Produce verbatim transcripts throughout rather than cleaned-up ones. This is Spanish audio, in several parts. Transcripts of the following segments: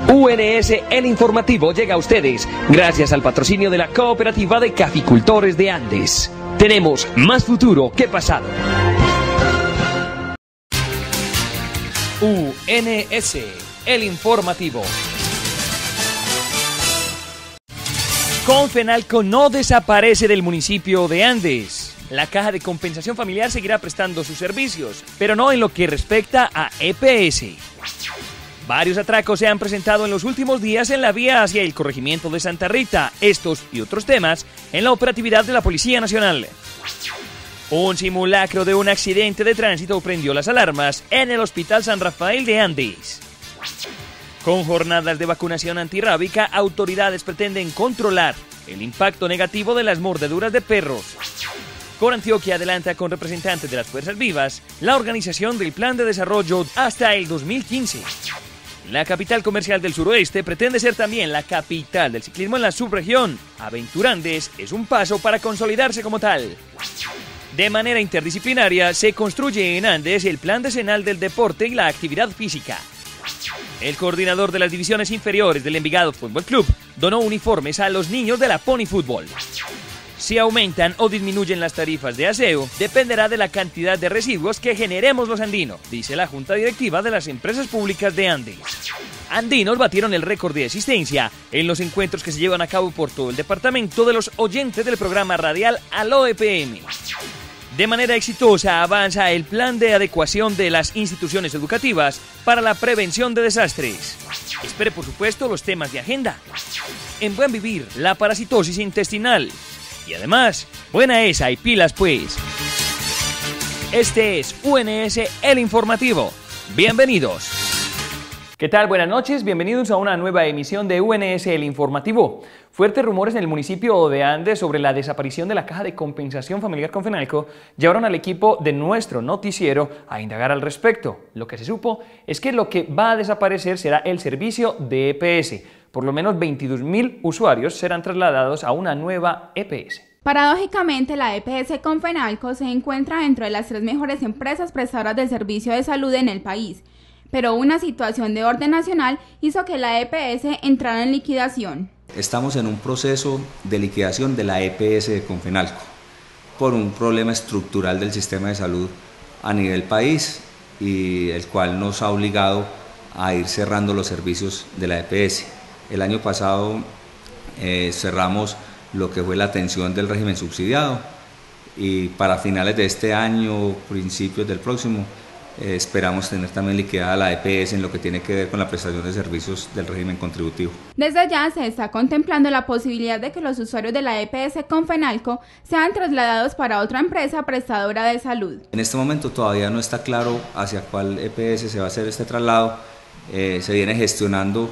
U N S El Informativo llega a ustedes gracias al patrocinio de la Cooperativa de Caficultores de Andes. Tenemos más futuro que pasado. U N S El Informativo. Confenalco no desaparece del municipio de Andes. La Caja de Compensación Familiar seguirá prestando sus servicios, pero no en lo que respecta a E P S. Varios atracos se han presentado en los últimos días en la vía hacia el corregimiento de Santa Rita. Estos y otros temas en la operatividad de la Policía Nacional. Un simulacro de un accidente de tránsito prendió las alarmas en el Hospital San Rafael de Andes. Con jornadas de vacunación antirrábica, autoridades pretenden controlar el impacto negativo de las mordeduras de perros. Corantioquia adelanta con representantes de las Fuerzas Vivas la organización del Plan de Desarrollo hasta el dos mil quince. La capital comercial del suroeste pretende ser también la capital del ciclismo en la subregión. Aventurandes es un paso para consolidarse como tal. De manera interdisciplinaria se construye en Andes el Plan Decenal del Deporte y la Actividad Física. El coordinador de las divisiones inferiores del Envigado Fútbol Club donó uniformes a los niños de la Pony Fútbol. Si aumentan o disminuyen las tarifas de aseo, dependerá de la cantidad de residuos que generemos los andinos, dice la Junta Directiva de las Empresas Públicas de Andes. Andinos batieron el récord de asistencia en los encuentros que se llevan a cabo por todo el departamento de los oyentes del programa radial Aló E P M. De manera exitosa avanza el plan de adecuación de las instituciones educativas para la prevención de desastres. Espere, por supuesto, los temas de agenda. En Buen Vivir, la parasitosis intestinal. Y además, buena esa y pilas pues. Este es U N S El Informativo. Bienvenidos. ¿Qué tal? Buenas noches, bienvenidos a una nueva emisión de U N S El Informativo. Fuertes rumores en el municipio de Andes sobre la desaparición de la Caja de Compensación Familiar Confenalco llevaron al equipo de nuestro noticiero a indagar al respecto. Lo que se supo es que lo que va a desaparecer será el servicio de E P S. Por lo menos veintidós mil usuarios serán trasladados a una nueva E P S. Paradójicamente, la E P S Confenalco se encuentra dentro de las tres mejores empresas prestadoras del servicio de salud en el país, pero una situación de orden nacional hizo que la E P S entrara en liquidación. Estamos en un proceso de liquidación de la E P S de Confenalco por un problema estructural del sistema de salud a nivel país y el cual nos ha obligado a ir cerrando los servicios de la E P S. El año pasado eh, cerramos lo que fue la atención del régimen subsidiado y para finales de este año, principios del próximo, eh, esperamos tener también liquidada la E P S en lo que tiene que ver con la prestación de servicios del régimen contributivo. Desde ya se está contemplando la posibilidad de que los usuarios de la E P S Confenalco sean trasladados para otra empresa prestadora de salud. En este momento todavía no está claro hacia cuál E P S se va a hacer este traslado, eh, se viene gestionando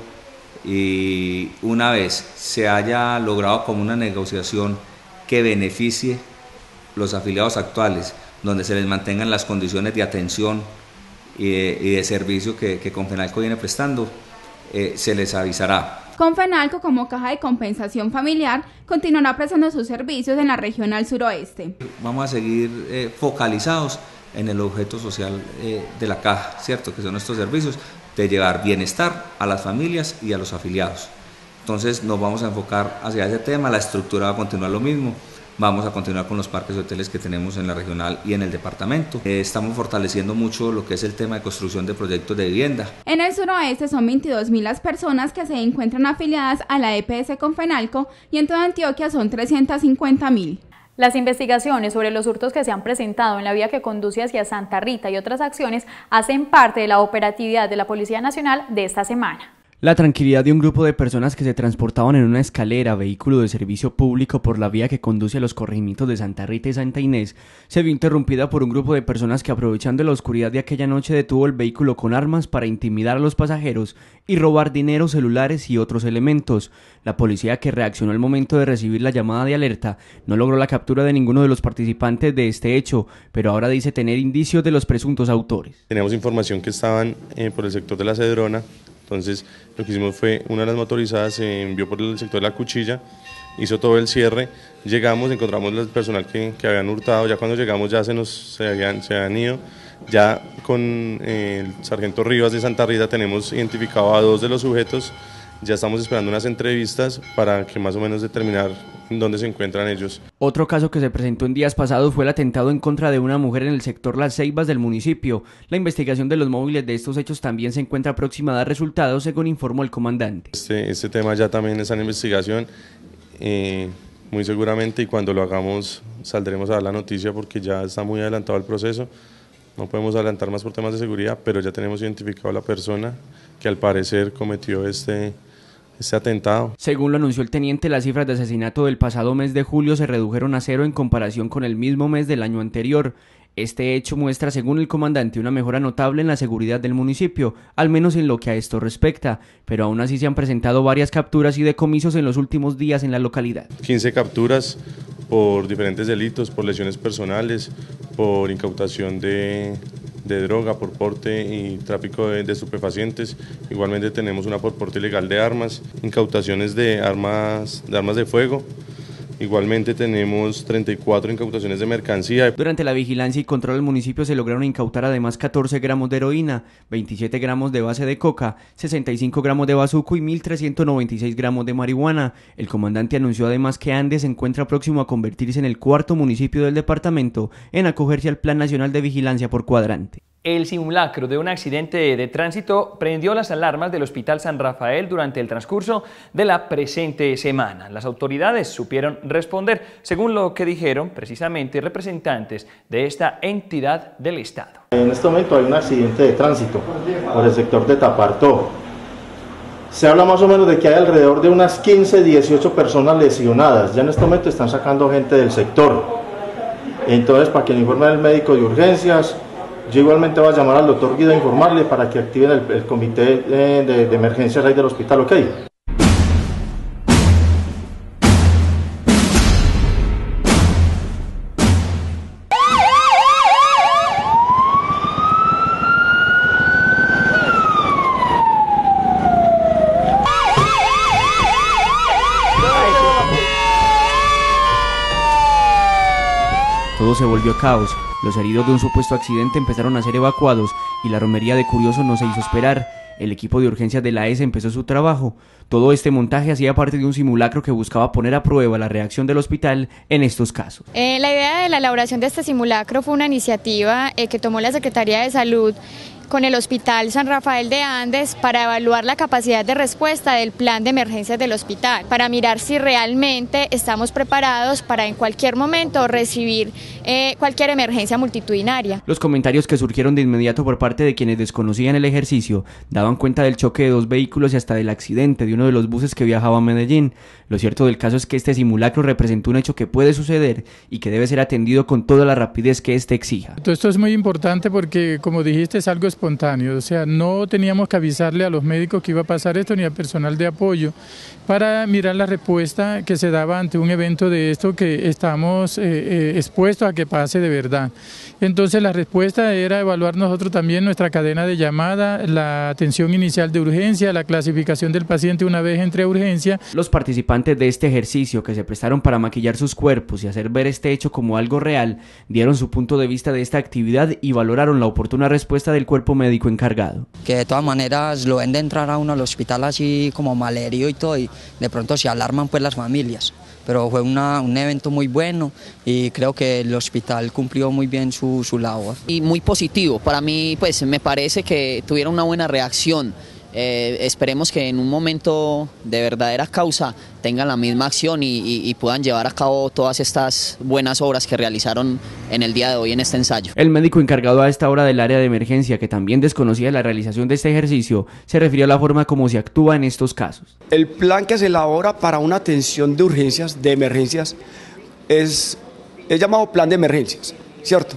y una vez se haya logrado como una negociación que beneficie los afiliados actuales, donde se les mantengan las condiciones de atención y de, y de servicio que, que Confenalco viene prestando, eh, se les avisará. Confenalco, como Caja de Compensación Familiar, continuará prestando sus servicios en la región al suroeste. Vamos a seguir eh, focalizados en el objeto social eh, de la Caja, ¿cierto? Que son estos servicios de llevar bienestar a las familias y a los afiliados. Entonces nos vamos a enfocar hacia ese tema, la estructura va a continuar lo mismo, vamos a continuar con los parques de hoteles que tenemos en la regional y en el departamento. Eh, estamos fortaleciendo mucho lo que es el tema de construcción de proyectos de vivienda. En el suroeste son veintidós mil las personas que se encuentran afiliadas a la E P S Confenalco y en toda Antioquia son trescientas cincuenta mil. Las investigaciones sobre los hurtos que se han presentado en la vía que conduce hacia Santa Rita y otras acciones hacen parte de la operatividad de la Policía Nacional de esta semana. La tranquilidad de un grupo de personas que se transportaban en una escalera, vehículo de servicio público por la vía que conduce a los corregimientos de Santa Rita y Santa Inés, se vio interrumpida por un grupo de personas que, aprovechando la oscuridad de aquella noche, detuvo el vehículo con armas para intimidar a los pasajeros y robar dinero, celulares y otros elementos. La policía, que reaccionó al momento de recibir la llamada de alerta, no logró la captura de ninguno de los participantes de este hecho, pero ahora dice tener indicios de los presuntos autores. Teníamos información que estaban eh, por el sector de la Cedrona. Entonces lo que hicimos fue, una de las motorizadas se envió por el sector de la Cuchilla, hizo todo el cierre, llegamos, encontramos el personal que, que habían hurtado, ya cuando llegamos ya se nos se habían, se habían ido, Ya con eh, el sargento Rivas de Santa Rita tenemos identificado a dos de los sujetos, ya estamos esperando unas entrevistas para que más o menos determinar en dónde se encuentran ellos. Otro caso que se presentó en días pasados fue el atentado en contra de una mujer en el sector Las Ceibas del municipio. La investigación de los móviles de estos hechos también se encuentra próxima a dar resultados, según informó el comandante. Este, este tema ya también está en investigación, eh, muy seguramente, y cuando lo hagamos saldremos a dar la noticia porque ya está muy adelantado el proceso. No podemos adelantar más por temas de seguridad, pero ya tenemos identificado a la persona que al parecer cometió este, este atentado. Según lo anunció el teniente, las cifras de asesinato del pasado mes de julio se redujeron a cero en comparación con el mismo mes del año anterior. Este hecho muestra, según el comandante, una mejora notable en la seguridad del municipio, al menos en lo que a esto respecta, pero aún así se han presentado varias capturas y decomisos en los últimos días en la localidad. quince capturas por diferentes delitos, por lesiones personales, por incautación de, de droga, por porte y tráfico de, de estupefacientes. Igualmente tenemos una por porte ilegal de armas, incautaciones de armas, de armas de fuego. Igualmente tenemos treinta y cuatro incautaciones de mercancía. Durante la vigilancia y control del municipio se lograron incautar además catorce gramos de heroína, veintisiete gramos de base de coca, sesenta y cinco gramos de bazuco y mil trescientos noventa y seis gramos de marihuana. El comandante anunció además que Andes se encuentra próximo a convertirse en el cuarto municipio del departamento en acogerse al Plan Nacional de Vigilancia por Cuadrante. El simulacro de un accidente de tránsito prendió las alarmas del Hospital San Rafael durante el transcurso de la presente semana. Las autoridades supieron responder, según lo que dijeron precisamente representantes de esta entidad del Estado. En este momento hay un accidente de tránsito por el sector de Tapartó. Se habla más o menos de que hay alrededor de unas quince, dieciocho personas lesionadas. Ya en este momento están sacando gente del sector. Entonces, para que le informe al médico de urgencias, yo igualmente voy a llamar al doctor Guido a informarle para que activen el, el comité de, de, de emergencias ahí del hospital, ¿ok? Todo se volvió caos. Los heridos de un supuesto accidente empezaron a ser evacuados y la romería de curiosos no se hizo esperar. El equipo de urgencias de la E S empezó su trabajo. Todo este montaje hacía parte de un simulacro que buscaba poner a prueba la reacción del hospital en estos casos. Eh, la idea de la elaboración de este simulacro fue una iniciativa eh, que tomó la Secretaría de Salud con el Hospital San Rafael de Andes para evaluar la capacidad de respuesta del plan de emergencias del hospital, para mirar si realmente estamos preparados para en cualquier momento recibir eh, cualquier emergencia multitudinaria. Los comentarios que surgieron de inmediato por parte de quienes desconocían el ejercicio daban cuenta del choque de dos vehículos y hasta del accidente de uno de los buses que viajaba a Medellín. Lo cierto del caso es que este simulacro representó un hecho que puede suceder y que debe ser atendido con toda la rapidez que éste exija. Esto es muy importante porque, como dijiste, es algo espontáneo, o sea, no teníamos que avisarle a los médicos que iba a pasar esto ni al personal de apoyo para mirar la respuesta que se daba ante un evento de esto que estamos eh, eh, expuestos a que pase de verdad. Entonces la respuesta era evaluar nosotros también nuestra cadena de llamada, la atención inicial de urgencia, la clasificación del paciente una vez entre a urgencia. Los participantes de este ejercicio, que se prestaron para maquillar sus cuerpos y hacer ver este hecho como algo real, dieron su punto de vista de esta actividad y valoraron la oportuna respuesta del cuerpo médico encargado. Que de todas maneras lo ven de entrar a uno al hospital así como malherido y todo, y de pronto se alarman pues las familias, pero fue una, un evento muy bueno y creo que el hospital cumplió muy bien su, su labor. Y muy positivo, para mí pues me parece que tuvieron una buena reacción. Eh, esperemos que en un momento de verdadera causa tengan la misma acción y, y, y puedan llevar a cabo todas estas buenas obras que realizaron en el día de hoy en este ensayo. El médico encargado a esta hora del área de emergencia, que también desconocía la realización de este ejercicio, se refirió a la forma como se actúa en estos casos. El plan que se elabora para una atención de urgencias, de emergencias, es, es llamado plan de emergencias, ¿cierto?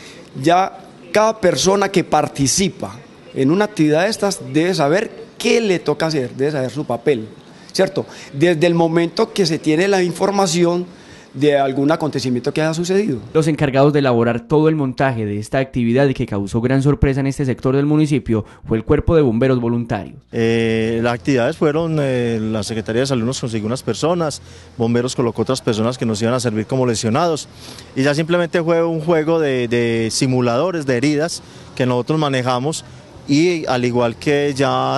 Ya cada persona que participa en una actividad de estas debe saber qué le toca hacer, debe saber su papel, ¿cierto? Desde el momento que se tiene la información de algún acontecimiento que haya sucedido. Los encargados de elaborar todo el montaje de esta actividad y que causó gran sorpresa en este sector del municipio fue el Cuerpo de Bomberos Voluntarios. Eh, las actividades fueron, eh, la Secretaría de Salud nos consiguió unas personas, Bomberos colocó otras personas que nos iban a servir como lesionados y ya simplemente fue un juego de, de simuladores de heridas que nosotros manejamos y al igual que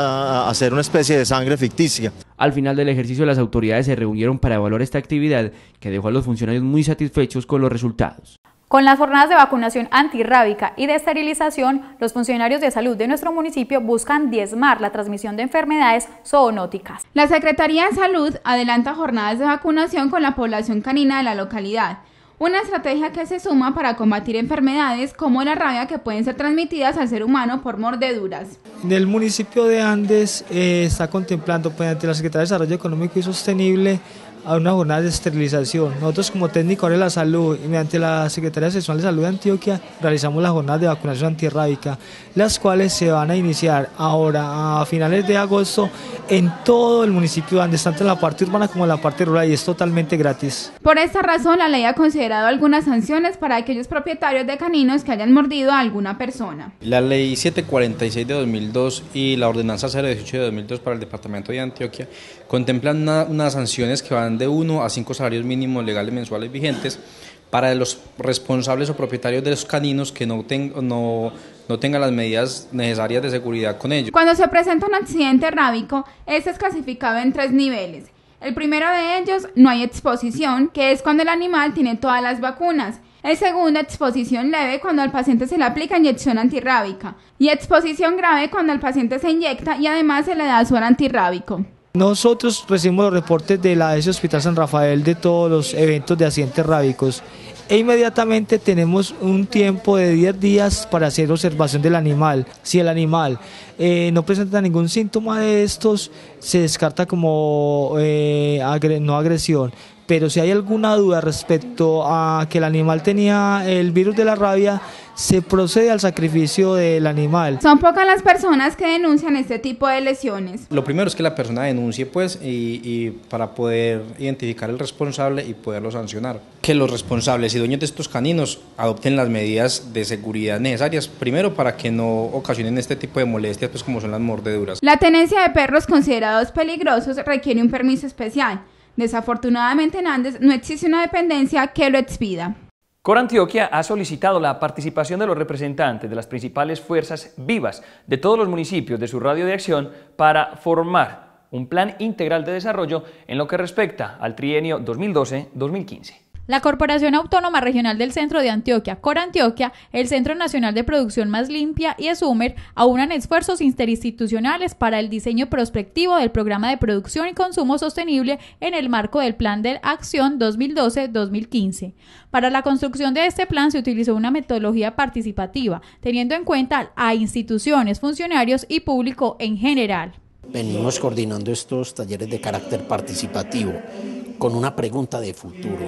ya hacer una especie de sangre ficticia. Al final del ejercicio las autoridades se reunieron para evaluar esta actividad que dejó a los funcionarios muy satisfechos con los resultados. Con las jornadas de vacunación antirrábica y de esterilización, los funcionarios de salud de nuestro municipio buscan diezmar la transmisión de enfermedades zoonóticas. La Secretaría de Salud adelanta jornadas de vacunación con la población canina de la localidad. Una estrategia que se suma para combatir enfermedades como la rabia que pueden ser transmitidas al ser humano por mordeduras. En el municipio de Andes eh, está contemplando, mediante la Secretaría de Desarrollo Económico y Sostenible, a una jornada de esterilización. Nosotros como técnicos de la salud y mediante la Secretaría Seccional de Salud de Antioquia realizamos las jornadas de vacunación antirrábica, las cuales se van a iniciar ahora a finales de agosto en todo el municipio de Andes, tanto en la parte urbana como en la parte rural, y es totalmente gratis. Por esta razón, la ley ha considerado algunas sanciones para aquellos propietarios de caninos que hayan mordido a alguna persona. La ley setecientos cuarenta y seis de dos mil dos y la ordenanza cero dieciocho de dos mil dos para el departamento de Antioquia contemplan una, unas sanciones que van de uno a cinco salarios mínimos legales mensuales vigentes para los responsables o propietarios de los caninos que no, ten, no, no tengan las medidas necesarias de seguridad con ellos. Cuando se presenta un accidente rábico, este es clasificado en tres niveles. El primero de ellos, no hay exposición, que es cuando el animal tiene todas las vacunas. El segundo, exposición leve, cuando al paciente se le aplica inyección antirrábica. Y exposición grave, cuando al paciente se inyecta y además se le da suero antirrábico. Nosotros recibimos los reportes de la A S Hospital San Rafael de todos los eventos de accidentes rábicos e inmediatamente tenemos un tiempo de diez días para hacer observación del animal. Si el animal eh, no presenta ningún síntoma de estos, se descarta como eh, agre- no agresión. Pero si hay alguna duda respecto a que el animal tenía el virus de la rabia, se procede al sacrificio del animal. Son pocas las personas que denuncian este tipo de lesiones. Lo primero es que la persona denuncie pues y, y para poder identificar el responsable y poderlo sancionar. Que los responsables y dueños de estos caninos adopten las medidas de seguridad necesarias, primero para que no ocasionen este tipo de molestias pues como son las mordeduras. La tenencia de perros considerados peligrosos requiere un permiso especial. Desafortunadamente en Andes no existe una dependencia que lo expida. Corantioquia ha solicitado la participación de los representantes de las principales fuerzas vivas de todos los municipios de su radio de acción para formar un plan integral de desarrollo en lo que respecta al trienio dos mil doce dos mil quince. La Corporación Autónoma Regional del Centro de Antioquia, Corantioquia, el Centro Nacional de Producción Más Limpia y ESUMER aunan esfuerzos interinstitucionales para el diseño prospectivo del Programa de Producción y Consumo Sostenible en el marco del Plan de Acción dos mil doce dos mil quince. Para la construcción de este plan se utilizó una metodología participativa, teniendo en cuenta a instituciones, funcionarios y público en general. Venimos coordinando estos talleres de carácter participativo con una pregunta de futuro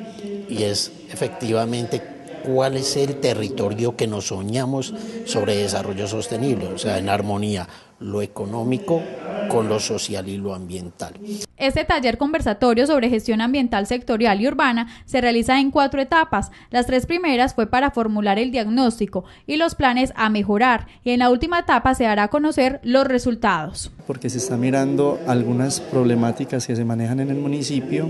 y es efectivamente cuál es el territorio que nos soñamos sobre desarrollo sostenible, o sea, en armonía lo económico con lo social y lo ambiental. Este taller conversatorio sobre gestión ambiental sectorial y urbana se realiza en cuatro etapas. Las tres primeras fue para formular el diagnóstico y los planes a mejorar, y en la última etapa se dará a conocer los resultados. Porque se está mirando algunas problemáticas que se manejan en el municipio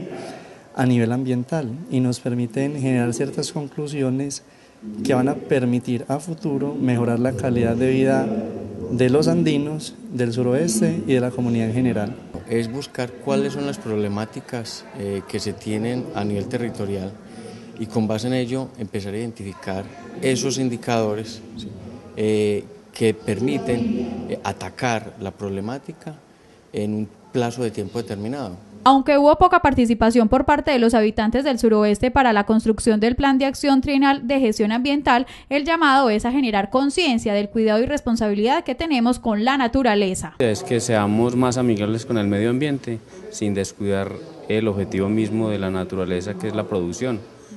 a nivel ambiental y nos permiten generar ciertas conclusiones que van a permitir a futuro mejorar la calidad de vida de los andinos, del suroeste y de la comunidad en general. Es buscar cuáles son las problemáticas eh, que se tienen a nivel territorial y con base en ello empezar a identificar esos indicadores ¿sí? eh, que permiten eh, atacar la problemática en un plazo de tiempo determinado. Aunque hubo poca participación por parte de los habitantes del suroeste para la construcción del Plan de Acción Trienal de Gestión Ambiental, el llamado es a generar conciencia del cuidado y responsabilidad que tenemos con la naturaleza. Es que seamos más amigables con el medio ambiente sin descuidar el objetivo mismo de la naturaleza, que es la producción,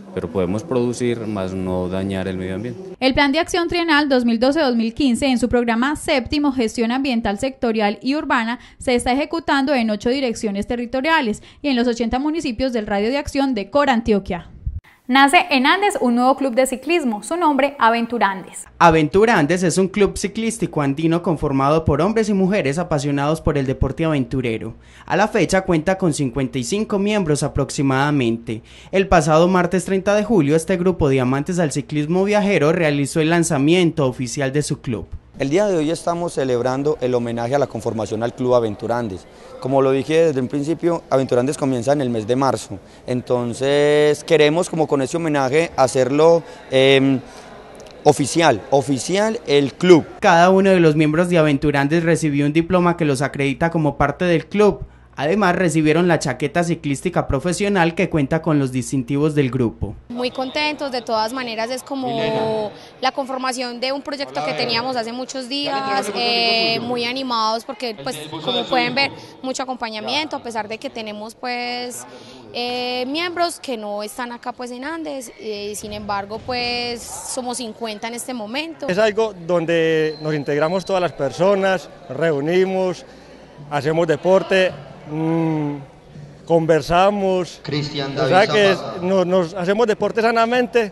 pero podemos producir más no dañar el medio ambiente. El Plan de Acción Trienal dos mil doce a dos mil quince, en su programa séptimo Gestión Ambiental Sectorial y Urbana, se está ejecutando en ocho direcciones territoriales y en los ochenta municipios del radio de acción de Corantioquia. Nace en Andes un nuevo club de ciclismo, su nombre Aventura Andes. Aventura Andes es un club ciclístico andino conformado por hombres y mujeres apasionados por el deporte aventurero. A la fecha cuenta con cincuenta y cinco miembros aproximadamente. El pasado martes treinta de julio este grupo de amantes al ciclismo viajero realizó el lanzamiento oficial de su club. El día de hoy estamos celebrando el homenaje a la conformación al Club Aventura Andes. Como lo dije desde un principio, Aventura Andes comienza en el mes de marzo, entonces queremos como con ese homenaje hacerlo eh, oficial, oficial el club. Cada uno de los miembros de Aventura Andes recibió un diploma que los acredita como parte del club. Además recibieron la chaqueta ciclística profesional que cuenta con los distintivos del grupo. Muy contentos, de todas maneras es como la conformación de un proyecto que teníamos hace muchos días, eh, muy animados porque pues como pueden ver mucho acompañamiento a pesar de que tenemos pues eh, miembros que no están acá pues en Andes, eh, sin embargo pues somos cincuenta en este momento. Es algo donde nos integramos todas las personas, nos reunimos, hacemos deporte. Mm, conversamos, Cristian o sea que es, nos, nos hacemos deporte sanamente,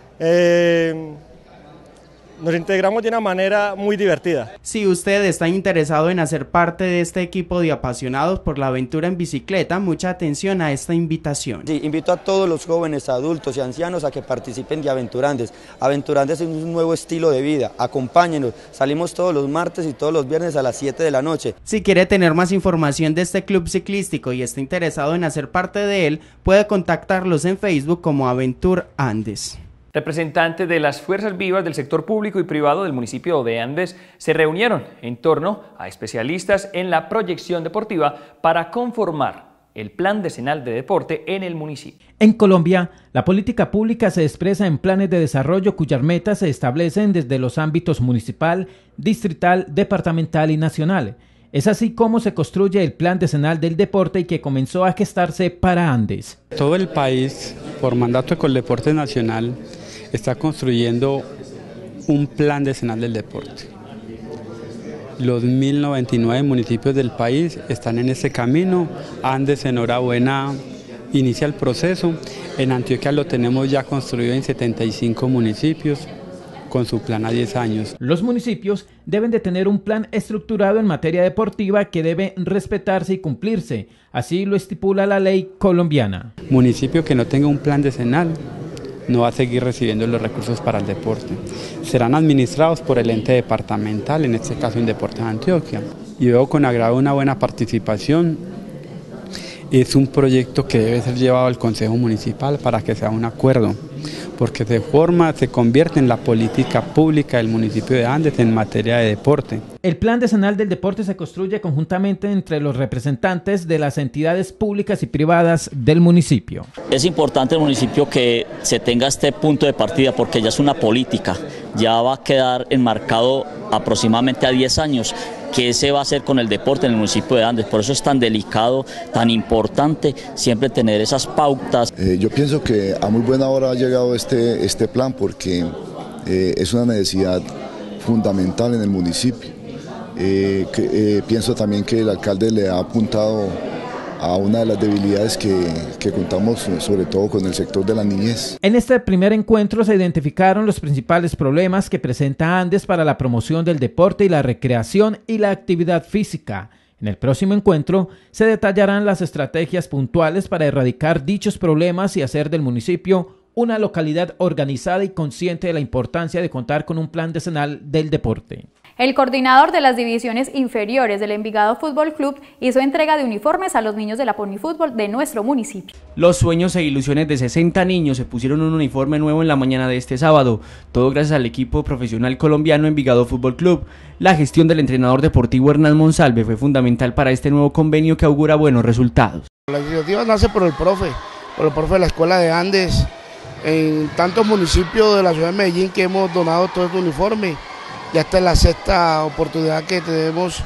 eh, nos integramos de una manera muy divertida. Si usted está interesado en hacer parte de este equipo de apasionados por la aventura en bicicleta, mucha atención a esta invitación. Sí, invito a todos los jóvenes, adultos y ancianos a que participen de Aventura Andes. Aventura Andes es un nuevo estilo de vida, acompáñenos, salimos todos los martes y todos los viernes a las siete de la noche. Si quiere tener más información de este club ciclístico y está interesado en hacer parte de él, puede contactarlos en Facebook como Aventura Andes. Representantes de las fuerzas vivas del sector público y privado del municipio de Andes se reunieron en torno a especialistas en la proyección deportiva para conformar el plan decenal de deporte en el municipio. En Colombia, la política pública se expresa en planes de desarrollo cuyas metas se establecen desde los ámbitos municipal, distrital, departamental y nacional. Es así como se construye el plan decenal del deporte y que comenzó a gestarse para Andes. Todo el país, por mandato de Coldeporte Nacional, está construyendo un plan decenal del deporte. Los mil noventa y nueve municipios del país están en ese camino. Andes, enhorabuena, inicia el proceso. En Antioquia lo tenemos ya construido en setenta y cinco municipios con su plan a diez años. Los municipios deben de tener un plan estructurado en materia deportiva que debe respetarse y cumplirse. Así lo estipula la ley colombiana. Municipio que no tenga un plan decenal no va a seguir recibiendo los recursos para el deporte. Serán administrados por el ente departamental, en este caso en Deportes Antioquia. Y veo con agrado una buena participación. Es un proyecto que debe ser llevado al Consejo Municipal para que sea un acuerdo, porque se forma, se convierte en la política pública del municipio de Andes en materia de deporte. El plan decenal del deporte se construye conjuntamente entre los representantes de las entidades públicas y privadas del municipio. Es importante el municipio que se tenga este punto de partida porque ya es una política, ya va a quedar enmarcado aproximadamente a diez años. ¿Qué se va a hacer con el deporte en el municipio de Andes? Por eso es tan delicado, tan importante siempre tener esas pautas. Eh, yo pienso que a muy buena hora ha llegado este, este plan porque eh, es una necesidad fundamental en el municipio. Eh, que, eh, pienso también que el alcalde le ha apuntado a una de las debilidades que, que contamos sobre todo con el sector de la niñez. En este primer encuentro se identificaron los principales problemas que presenta Andes para la promoción del deporte y la recreación y la actividad física. En el próximo encuentro se detallarán las estrategias puntuales para erradicar dichos problemas y hacer del municipio una localidad organizada y consciente de la importancia de contar con un plan decenal del deporte. El coordinador de las divisiones inferiores del Envigado Fútbol Club hizo entrega de uniformes a los niños de la Ponifútbol de nuestro municipio. Los sueños e ilusiones de sesenta niños se pusieron un uniforme nuevo en la mañana de este sábado, todo gracias al equipo profesional colombiano Envigado Fútbol Club. La gestión del entrenador deportivo Hernán Monsalve fue fundamental para este nuevo convenio que augura buenos resultados. La iniciativa nace por el profe, por el profe de la Escuela de Andes, en tantos municipios de la ciudad de Medellín que hemos donado todo este uniforme. Ya esta es la sexta oportunidad que tenemos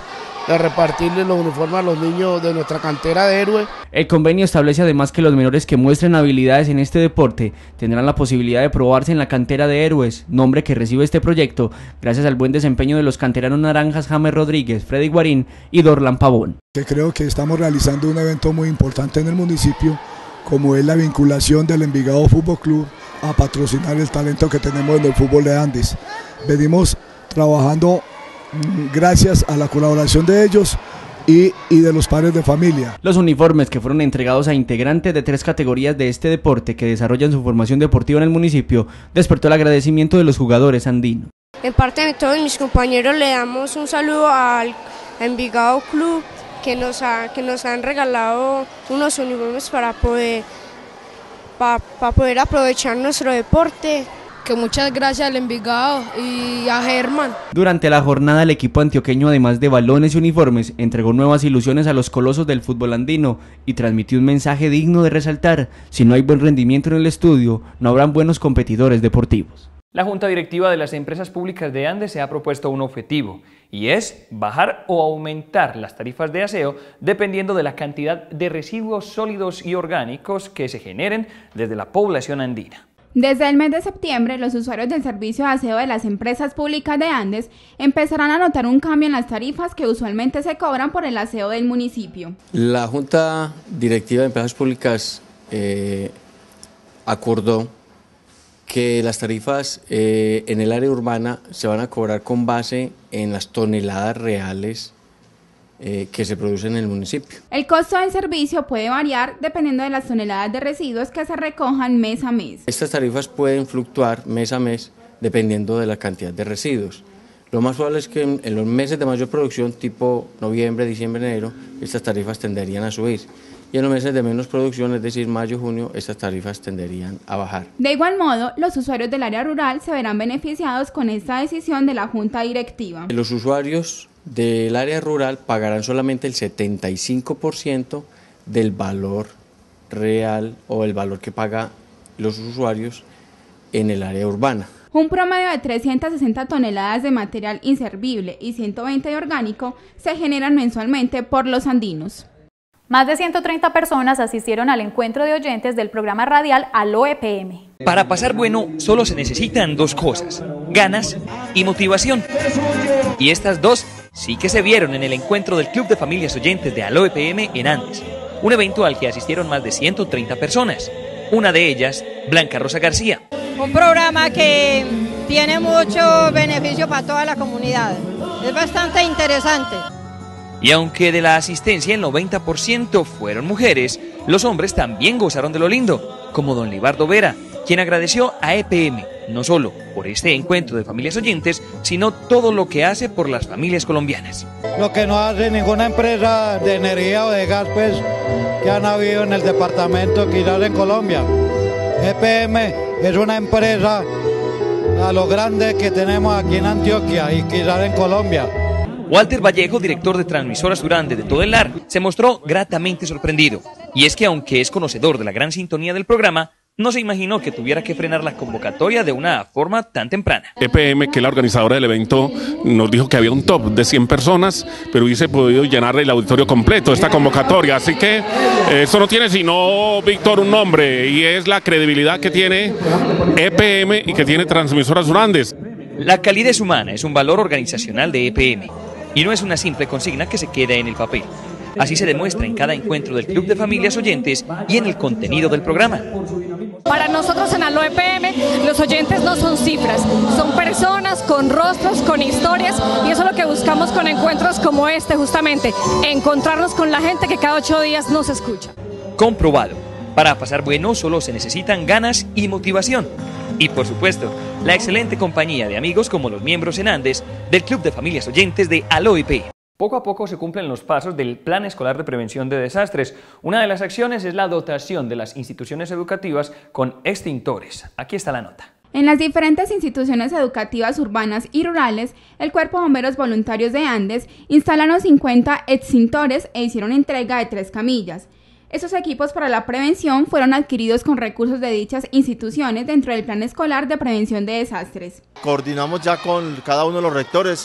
de repartirle los uniformes a los niños de nuestra cantera de héroes. El convenio establece además que los menores que muestren habilidades en este deporte tendrán la posibilidad de probarse en la cantera de héroes, nombre que recibe este proyecto gracias al buen desempeño de los canteranos naranjas James Rodríguez, Freddy Guarín y Dorlan Pavón. Creo que estamos realizando un evento muy importante en el municipio, como es la vinculación del Envigado Fútbol Club a patrocinar el talento que tenemos en el fútbol de Andes. Venimos trabajando gracias a la colaboración de ellos y, y de los padres de familia. Los uniformes que fueron entregados a integrantes de tres categorías de este deporte que desarrollan su formación deportiva en el municipio despertó el agradecimiento de los jugadores andinos. En parte de todos mis compañeros le damos un saludo al Envigado Club que nos, ha, que nos han regalado unos uniformes para poder, para, para poder aprovechar nuestro deporte. Que muchas gracias al Envigado y a Germán. Durante la jornada el equipo antioqueño, además de balones y uniformes, entregó nuevas ilusiones a los colosos del fútbol andino y transmitió un mensaje digno de resaltar: si no hay buen rendimiento en el estudio, no habrán buenos competidores deportivos. La Junta Directiva de las Empresas Públicas de Andes se ha propuesto un objetivo, y es bajar o aumentar las tarifas de aseo dependiendo de la cantidad de residuos sólidos y orgánicos que se generen desde la población andina. Desde el mes de septiembre, los usuarios del servicio de aseo de las empresas públicas de Andes empezarán a notar un cambio en las tarifas que usualmente se cobran por el aseo del municipio. La Junta Directiva de Empresas Públicas eh, acordó que las tarifas eh, en el área urbana se van a cobrar con base en las toneladas reales Eh, que se producen en el municipio. El costo del servicio puede variar dependiendo de las toneladas de residuos que se recojan mes a mes. Estas tarifas pueden fluctuar mes a mes dependiendo de la cantidad de residuos. Lo más probable es que en, en los meses de mayor producción, tipo noviembre, diciembre, enero, estas tarifas tenderían a subir. Y en los meses de menos producción, es decir, mayo, junio, estas tarifas tenderían a bajar. De igual modo, los usuarios del área rural se verán beneficiados con esta decisión de la Junta Directiva. Los usuarios del área rural pagarán solamente el setenta y cinco por ciento del valor real o el valor que pagan los usuarios en el área urbana. Un promedio de trescientas sesenta toneladas de material inservible y ciento veinte de orgánico se generan mensualmente por los andinos. Más de ciento treinta personas asistieron al encuentro de oyentes del programa radial Aló E P M. Para pasar bueno, solo se necesitan dos cosas: ganas y motivación. Y estas dos sí que se vieron en el encuentro del Club de Familias Oyentes de Aló E P M en Andes, un evento al que asistieron más de ciento treinta personas, una de ellas, Blanca Rosa García. Un programa que tiene mucho beneficio para toda la comunidad, es bastante interesante. Y aunque de la asistencia el noventa por ciento fueron mujeres, los hombres también gozaron de lo lindo, como don Libardo Vera, quien agradeció a E P M, no solo por este encuentro de familias oyentes, sino todo lo que hace por las familias colombianas. Lo que no hace ninguna empresa de energía o de gas, pues, que han habido en el departamento, quizás en Colombia. E P M es una empresa a lo grande que tenemos aquí en Antioquia y quizás en Colombia. Walter Vallejo, director de Transmisoras Durande de todo el Lar, se mostró gratamente sorprendido. Y es que aunque es conocedor de la gran sintonía del programa, no se imaginó que tuviera que frenar la convocatoria de una forma tan temprana. E P M, que es la organizadora del evento, nos dijo que había un top de cien personas, pero hubiese podido llenar el auditorio completo esta convocatoria. Así que eh, eso no tiene sino, Víctor, un nombre, y es la credibilidad que tiene E P M y que tiene Transmisoras Durandes. La calidez humana es un valor organizacional de E P M, y no es una simple consigna que se queda en el papel. Así se demuestra en cada encuentro del Club de Familias Oyentes y en el contenido del programa. Para nosotros en Aló E P M, los oyentes no son cifras, son personas con rostros, con historias, y eso es lo que buscamos con encuentros como este, justamente, encontrarnos con la gente que cada ocho días nos escucha. Comprobado, para pasar bueno solo se necesitan ganas y motivación. Y por supuesto, la excelente compañía de amigos como los miembros en Andes del Club de Familias Oyentes de Aló E P M. Poco a poco se cumplen los pasos del Plan Escolar de Prevención de Desastres. Una de las acciones es la dotación de las instituciones educativas con extintores. Aquí está la nota. En las diferentes instituciones educativas urbanas y rurales, el Cuerpo de Bomberos Voluntarios de Andes instalaron cincuenta extintores e hicieron entrega de tres camillas. Estos equipos para la prevención fueron adquiridos con recursos de dichas instituciones dentro del Plan Escolar de Prevención de Desastres. Coordinamos ya con cada uno de los rectores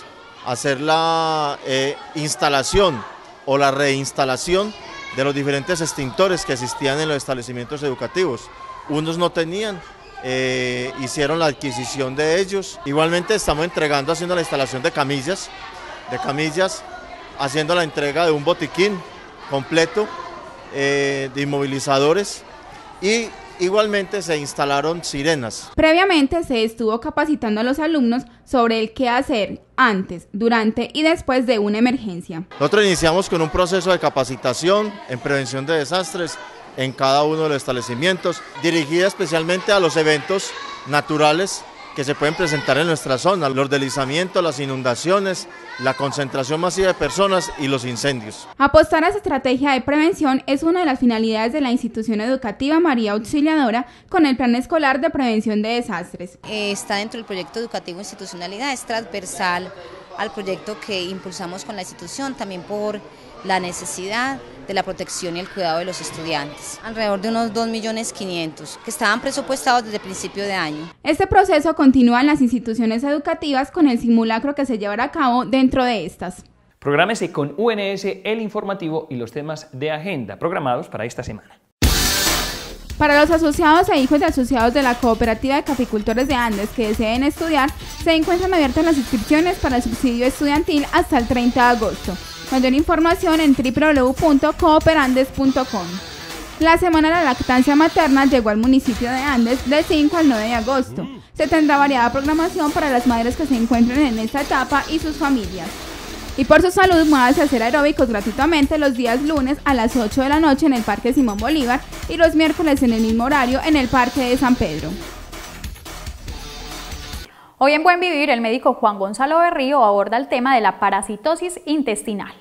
hacer la eh, instalación o la reinstalación de los diferentes extintores que existían en los establecimientos educativos. Unos no tenían, eh, hicieron la adquisición de ellos. Igualmente estamos entregando, haciendo la instalación de camillas, de camillas, haciendo la entrega de un botiquín completo eh, de inmovilizadores y igualmente se instalaron sirenas. Previamente se estuvo capacitando a los alumnos sobre el qué hacer antes, durante y después de una emergencia. Nosotros iniciamos con un proceso de capacitación en prevención de desastres en cada uno de los establecimientos, dirigida especialmente a los eventos naturales que se pueden presentar en nuestra zona, los deslizamientos, las inundaciones, la concentración masiva de personas y los incendios. Apostar a esa estrategia de prevención es una de las finalidades de la institución educativa María Auxiliadora con el Plan Escolar de Prevención de Desastres. Eh, está dentro del proyecto educativo Institucionalidad, es transversal al proyecto que impulsamos con la institución, también por la necesidad de la protección y el cuidado de los estudiantes, alrededor de unos dos millones quinientos que estaban presupuestados desde el principio de año. Este proceso continúa en las instituciones educativas con el simulacro que se llevará a cabo dentro de estas. Prográmese con U N S el informativo y los temas de agenda programados para esta semana. Para los asociados e hijos de asociados de la Cooperativa de Caficultores de Andes que deseen estudiar, se encuentran abiertas las inscripciones para el subsidio estudiantil hasta el treinta de agosto. Mayor información en w w w punto cooperandes punto com. La Semana de la Lactancia Materna llegó al municipio de Andes del cinco al nueve de agosto. Se tendrá variada programación para las madres que se encuentren en esta etapa y sus familias. Y por su salud, muévase a hacer aeróbicos gratuitamente los días lunes a las ocho de la noche en el Parque Simón Bolívar y los miércoles en el mismo horario en el Parque de San Pedro. Hoy en Buen Vivir, el médico Juan Gonzalo Berrío aborda el tema de la parasitosis intestinal.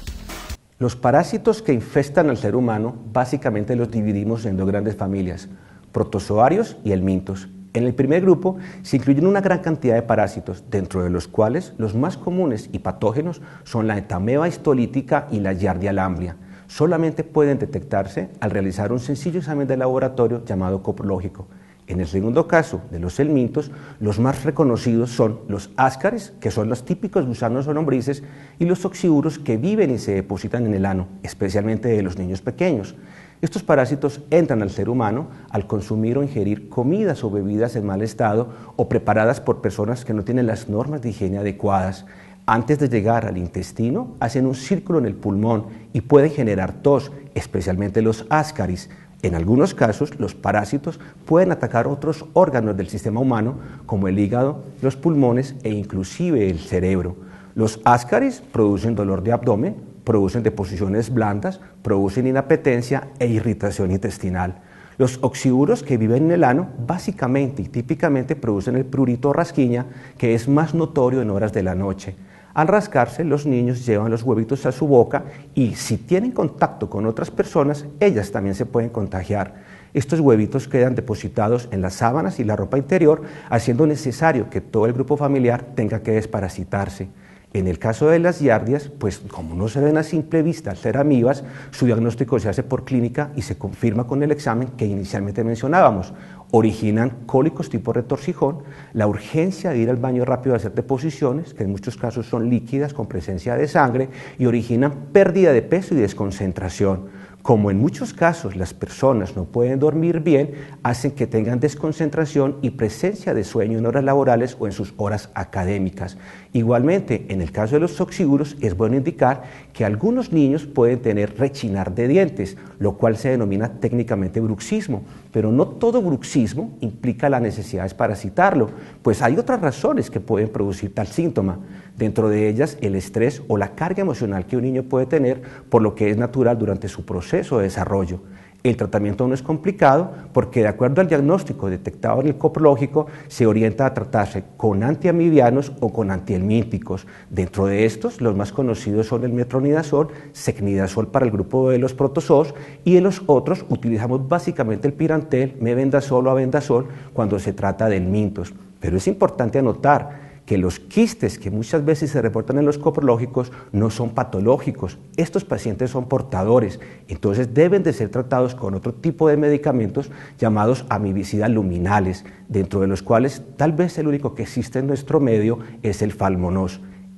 Los parásitos que infestan al ser humano básicamente los dividimos en dos grandes familias, protozoarios y helmintos. En el primer grupo se incluyen una gran cantidad de parásitos, dentro de los cuales los más comunes y patógenos son la Entamoeba histolítica y la Giardia lamblia. Solamente pueden detectarse al realizar un sencillo examen de laboratorio llamado coprológico. En el segundo caso, de los helmintos, los más reconocidos son los áscaris, que son los típicos gusanos o lombrices, y los oxiuros, que viven y se depositan en el ano, especialmente de los niños pequeños. Estos parásitos entran al ser humano al consumir o ingerir comidas o bebidas en mal estado o preparadas por personas que no tienen las normas de higiene adecuadas. Antes de llegar al intestino, hacen un círculo en el pulmón y pueden generar tos, especialmente los áscaris. En algunos casos, los parásitos pueden atacar otros órganos del sistema humano, como el hígado, los pulmones e inclusive el cerebro. Los áscaris producen dolor de abdomen, producen deposiciones blandas, producen inapetencia e irritación intestinal. Los oxiuros, que viven en el ano, básicamente y típicamente producen el prurito o rasquiña, que es más notorio en horas de la noche. Al rascarse, los niños llevan los huevitos a su boca y si tienen contacto con otras personas, ellas también se pueden contagiar. Estos huevitos quedan depositados en las sábanas y la ropa interior, haciendo necesario que todo el grupo familiar tenga que desparasitarse. En el caso de las giardias, pues como no se ven a simple vista al ser amibas, su diagnóstico se hace por clínica y se confirma con el examen que inicialmente mencionábamos. Originan cólicos tipo retorcijón, la urgencia de ir al baño rápido a hacer deposiciones, que en muchos casos son líquidas con presencia de sangre, y originan pérdida de peso y desconcentración. Como en muchos casos las personas no pueden dormir bien, hacen que tengan desconcentración y presencia de sueño en horas laborales o en sus horas académicas. Igualmente, en el caso de los oxiuros, es bueno indicar que algunos niños pueden tener rechinar de dientes, lo cual se denomina técnicamente bruxismo, pero no todo bruxismo implica la necesidad de desparasitarlo, pues hay otras razones que pueden producir tal síntoma. Dentro de ellas, el estrés o la carga emocional que un niño puede tener, por lo que es natural durante su proceso de desarrollo. El tratamiento no es complicado porque, de acuerdo al diagnóstico detectado en el coprológico, se orienta a tratarse con antiamibianos o con antihelmínticos. Dentro de estos, los más conocidos son el metronidazol, secnidazol para el grupo de los protozoos, y en los otros utilizamos básicamente el pirantel, mebendazol o abendazol cuando se trata de helmintos. Pero es importante anotar que los quistes que muchas veces se reportan en los coprológicos no son patológicos. Estos pacientes son portadores, entonces deben de ser tratados con otro tipo de medicamentos llamados amibicidas luminales, dentro de los cuales tal vez el único que existe en nuestro medio es el Falmonos.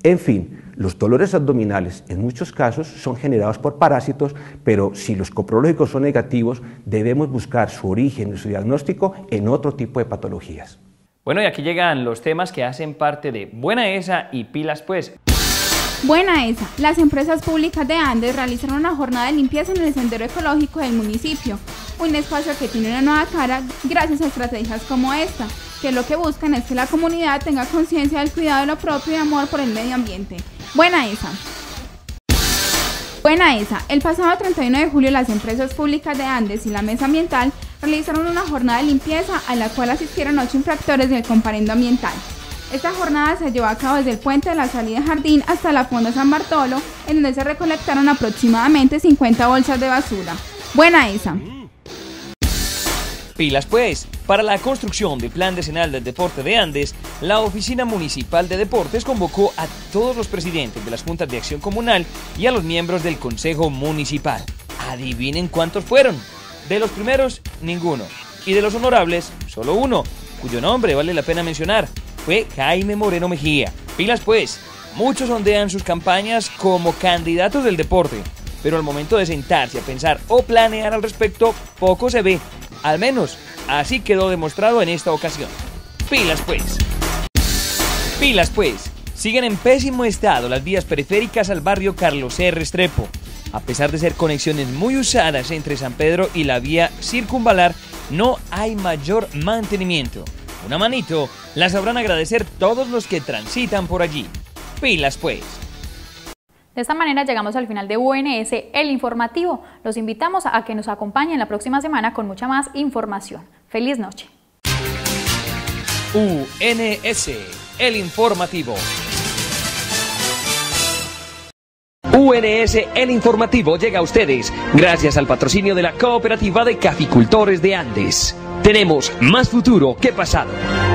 En fin, los dolores abdominales en muchos casos son generados por parásitos, pero si los coprológicos son negativos, debemos buscar su origen y su diagnóstico en otro tipo de patologías. Bueno, y aquí llegan los temas que hacen parte de Buena ESA y Pilas Pues. Buena ESA. Las empresas públicas de Andes realizaron una jornada de limpieza en el sendero ecológico del municipio, un espacio que tiene una nueva cara gracias a estrategias como esta, que lo que buscan es que la comunidad tenga conciencia del cuidado de lo propio y amor por el medio ambiente. Buena ESA. Buena ESA. El pasado treinta y uno de julio las empresas públicas de Andes y la Mesa Ambiental realizaron una jornada de limpieza a la cual asistieron ocho infractores del comparendo ambiental. Esta jornada se llevó a cabo desde el puente de la salida de Jardín hasta la Fonda San Bartolo, en donde se recolectaron aproximadamente cincuenta bolsas de basura. Buena ESA. Pilas Pues. Para la construcción del Plan Decenal del Deporte de Andes, la Oficina Municipal de Deportes convocó a todos los presidentes de las Juntas de Acción Comunal y a los miembros del Consejo Municipal. Adivinen cuántos fueron. De los primeros, ninguno. Y de los honorables, solo uno, cuyo nombre vale la pena mencionar. Fue Jaime Moreno Mejía. Pilas Pues. Muchos ondean sus campañas como candidatos del deporte, pero al momento de sentarse a pensar o planear al respecto, poco se ve. Al menos, así quedó demostrado en esta ocasión. Pilas Pues. Pilas Pues. Siguen en pésimo estado las vías periféricas al barrio Carlos R. Restrepo. A pesar de ser conexiones muy usadas entre San Pedro y la vía circunvalar, no hay mayor mantenimiento. Una manito la sabrán agradecer todos los que transitan por allí. Pilas Pues. De esta manera llegamos al final de U N S, el informativo. Los invitamos a que nos acompañen la próxima semana con mucha más información. ¡Feliz noche! U N S, el informativo. U N S, el informativo, llega a ustedes gracias al patrocinio de la Cooperativa de Caficultores de Andes. Tenemos más futuro que pasado.